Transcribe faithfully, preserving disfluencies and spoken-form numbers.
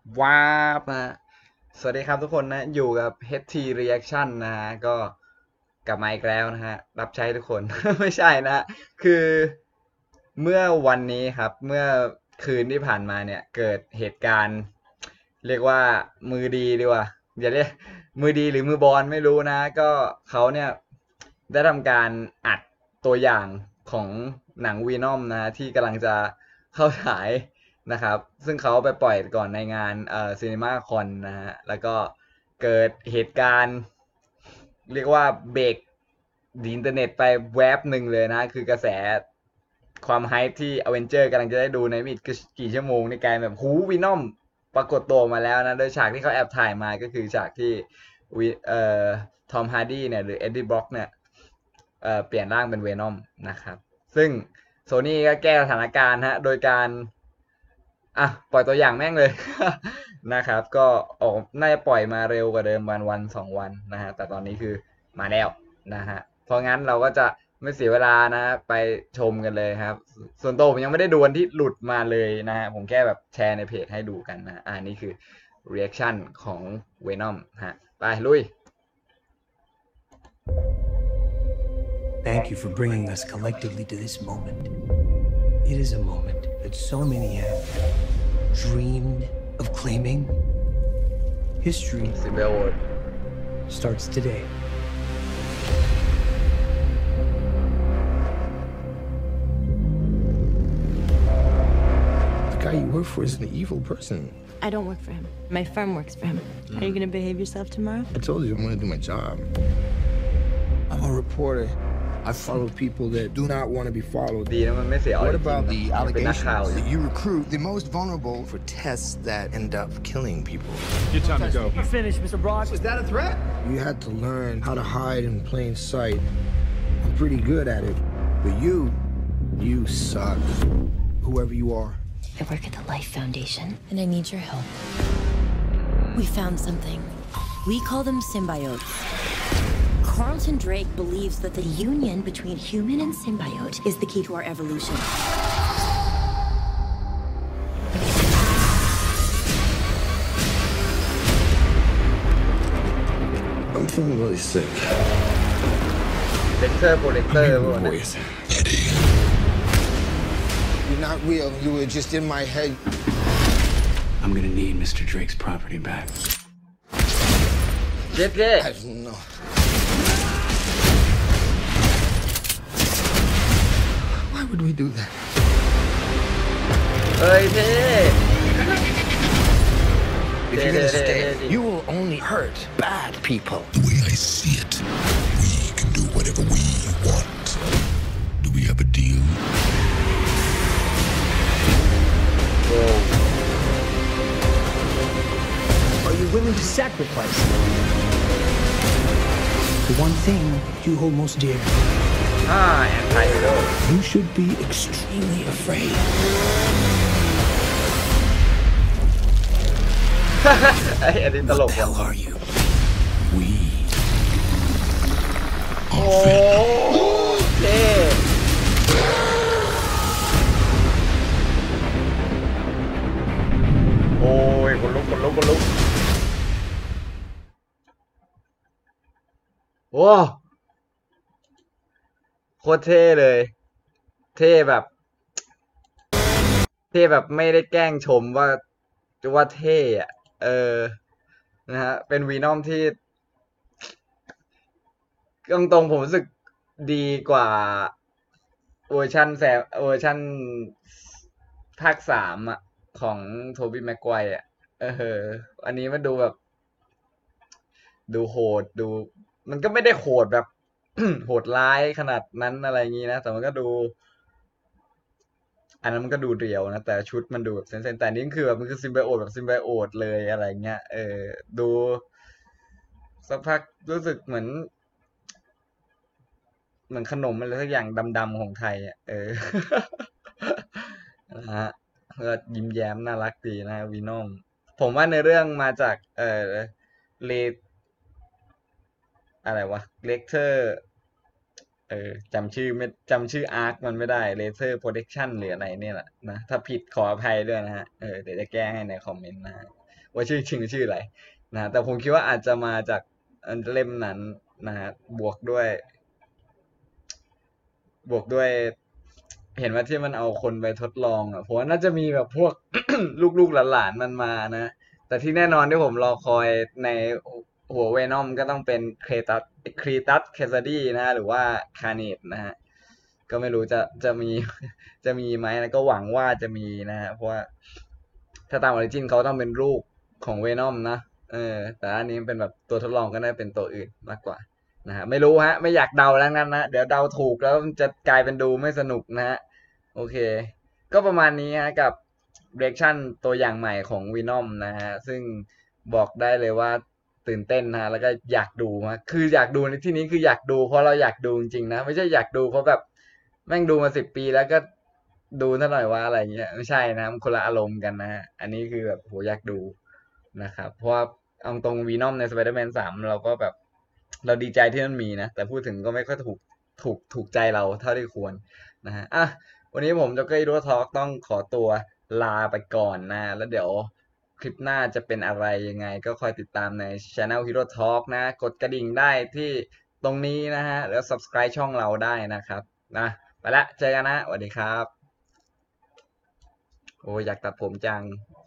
ว้าบนะสวัสดีครับทุกคนนะอยู่กับ เอช ที Reaction นะฮะก็กลับมาอีกแล้วนะฮะรับใช้ทุกคน ไม่ใช่นะคือเมื่อวันนี้ครับเมื่อคืนที่ผ่านมาเนี่ยเกิดเหตุการณ์เรียกว่ามือดีดีกว่าอย่าเรียกมือดีหรือมือบอลไม่รู้นะก็เขาเนี่ยได้ทำการอัดตัวอย่างของหนังวีนอมนะที่กำลังจะเข้าฉาย นะครับซึ่งเขาไปปล่อยก่อนในงานเอ่อซีนีมาคอนนะฮะแล้วก็เกิดเหตุการณ์เรียกว่าเบรกดีอินเทอร์เน็ตไปแวบหนึ่งเลยนะคือกระแสความไฮป์ที่อเวนเจอร์กำลังจะได้ดูในไม่กี่ชั่วโมงในกลายแบบหูวีนอมปรากฏตัวมาแล้วนะโดยฉากที่เขาแอบถ่ายมาก็คือฉากที่วิเอ่อทอมฮาร์ดี้เนี่ยหรือเอ็ดดี้บล็อกเนี่ยเอ่อเปลี่ยนร่างเป็นเวนอมนะครับซึ่งโซนี่ก็แก้สถานการณ์ฮะโดยการอ่ะปล่อยตัวอย่างแม่งเลย นะครับก็ออกน่าจะปล่อยมาเร็วกว่าเดิมวันวันสองวันนะฮะแต่ตอนนี้คือมาแล้วนะฮะเพราะงั้นเราก็จะไม่เสียเวลานะไปชมกันเลยครับส่วนตัวผมยังไม่ได้ดูวันที่หลุดมาเลยนะฮะผมแค่แบบแชร์ในเพจให้ดูกันนะอ่านี่คือ reaction ของ Venom ฮะไปลุย Thank you for bringing us collectively to this moment. It is a moment that so many have dreamed of claiming. History Symbiote starts today. The guy you work for is an evil person. I don't work for him. My firm works for him. Mm. Are you gonna behave yourself tomorrow? I told you I'm gonna do my job. I'm a reporter. I follow people that do not want to be followed. ดีนะมันไม่เสีย What about the เป็นนักข่าว allegations อยู่ that you recruit the most vulnerable for tests that end up killing people? Your time to go. You finished, Mister Brock? Was that a threat? You had to learn how to hide in plain sight. I'm pretty good at it. But you, you suck. Whoever you are. I work at the Life Foundation, and I need your help. We found something. We call them symbiotes. Carlton Drake believes that the union between human and symbiote is the key to our evolution. I'm feeling really sick. เลคเตอร์โปรเลคเตอร์พวกนั้น Voice. You're not real. You were just in my head. I'm gonna need Mister Drake's property back. เจ๊เจ๊ I don't know. Why would we do that? เอ้ยเท่ If you're gonna stay, you will only hurt bad people. The way I see it, we can do whatever we want. Do we have a deal? โอ้ Are you willing to sacrifice the one thing you hold most dear? อ่าแอนไทฮีโร่ You should be extremely afraid. ไอ้อันนี้ตลก What the ว่ะ hell are you? We โอ้ are เท่โอ้ยคนลุกคนลุกคนลุกโอ้โคตรเท่เลย เท่แบบ เท่แบบไม่ได้แกล้งชมว่าจะว่าเท่อะเออนะฮะเป็นวีนอมที่ตรงตรงๆผมรู้สึกดีกว่าเวอร์ชันแซมเวอร์ชันภาคสามอ่ะของโทบี้แม็กไกวร์อ่ะเอออันนี้มันดูแบบ ดูโหดดู มันก็ไม่ได้โหดแบบ โหดร้ายขนาดนั้นอะไรอย่างงี้นะ แต่มันก็ดู อันนั้นมันก็ดูเรียวนะ แต่ชุดมันดูแบบเซนๆแต่นี่คือแบบมันคือซิมไบโอตแบบซิมไบโอตเลยอะไรเงี้ยเออดูสักพักรู้สึกเหมือน เหมือนขนมอะไรสักอย่างดำๆของไทยอ่ะเออ นะฮะก็ยิ้มแย้มน่ารักดีนะวีนอมผมว่าในเรื่องมาจากเอ่อเลอะไรวะเลคเตอร์เออจำชื่อไม่จำชื่ออาร์คมันไม่ได้เลเซอร์โปรเทคชั่นหรืออะไรเนี่ยแหละนะถ้าผิดขออภัยด้วยนะฮะเออเดี๋ยวจะแก้ให้ในคอมเมนต์นะฮะว่าชื่อจริงชื่ออะไรนะแต่ผมคิดว่าอาจจะมาจากเล่มนั้นนะฮะบวกด้วย บวกด้วย เห็นว่าที่มันเอาคนไปทดลองอ่ะผมว่าน่าจะมีแบบพวก ลูกๆหลานๆมันมานะ แต่ที่แน่นอนที่ผมรอคอยในหัวเวนอมก็ต้องเป็นเคตัสครีตัสเคซาดีนะหรือว่าคาเนตนะฮะก็ไม่รู้จะจะมี จะมีไหมนะก็หวังว่าจะมีนะฮะเพราะว่าถ้าตามออริจินเขาต้องเป็นลูกของเวนอมนะเออแต่อันนี้เป็นแบบตัวทดลองก็ได้เป็นตัวอื่นมากกว่านะฮะไม่รู้ฮะไม่อยากเดาแล้วงั้นนะเดี๋ยวเดาถูกแล้วจะกลายเป็นดูไม่สนุกนะฮะโอเค ก็ประมาณนี้ฮะกับเรีแอคชั่นตัวอย่างใหม่ของวีนอมนะฮะซึ่งบอกได้เลยว่าตื่นเต้นนะฮะแล้วก็อยากดูมากคืออยากดูในที่นี้คืออยากดูเพราะเราอยากดูจริงๆนะไม่ใช่อยากดูเพราะแบบแม่งดูมาสิบปีแล้วก็ดูซะหน่อยว่าอะไรเงี้ยไม่ใช่นะมันคนละอารมณ์กันนะฮะอันนี้คือแบบโหอยากดูนะครับเพราะว่าเอาตรงวีนอมใน Spider-Man สามเราก็แบบเราดีใจที่มันมีนะแต่พูดถึงก็ไม่ค่อยถูกถูกถูกใจเราเท่าที่ควรนะฮะอ่ะ วันนี้ผมจ็อกเกอร์ฮีโร่ทอล์กต้องขอตัวลาไปก่อนนะ แล้วเดี๋ยวคลิปหน้าจะเป็นอะไรยังไง ก็คอยติดตามใน Channel Hero Talk นะ กดกระดิ่งได้ที่ตรงนี้นะฮะ แล้ว Subscribe ช่องเราได้นะครับ นะ ไปละ เจอกันนะสวัสดีครับ โอ้ยอยากตัดผมจัง